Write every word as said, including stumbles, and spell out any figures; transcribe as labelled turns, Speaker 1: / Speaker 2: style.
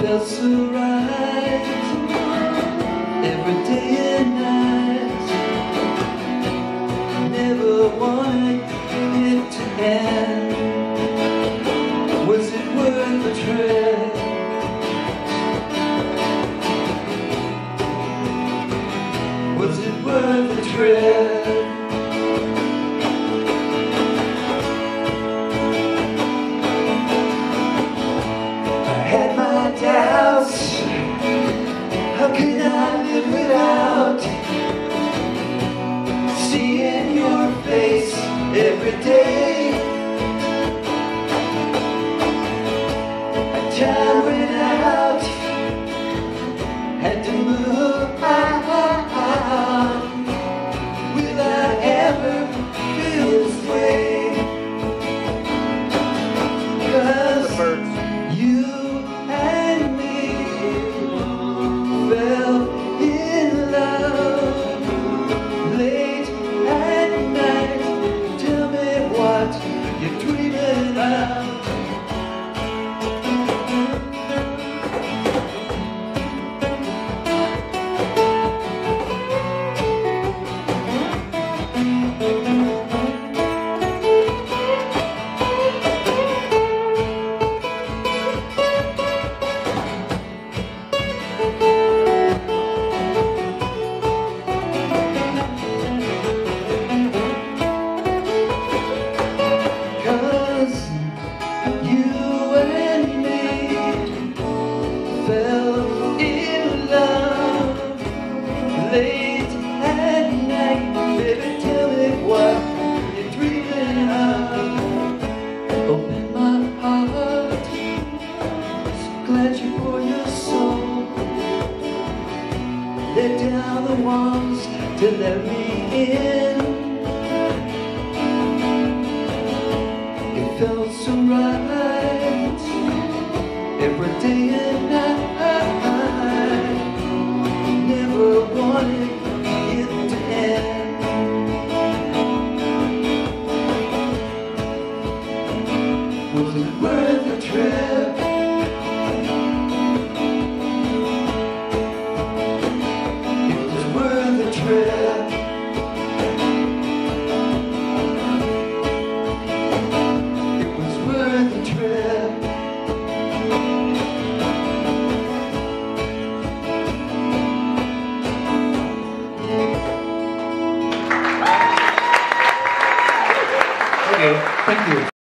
Speaker 1: felt so right every day and night. Never wanted it to end. Was it worth the trip? Was it worth the trip? Doubts. How can I live without seeing your face every day? Time ran out, had to move on. Will I ever feel this way? 'Cause you you're dreaming about. Late at night, baby, tell me what you're dreaming of. Open my heart, so glad you pour your soul. Let down the walls to let me in. It felt so right every day and night. Never wanted it to end. Was it worth the trip? It was worth the trip. It was worth the trip.
Speaker 2: Okay, thank you.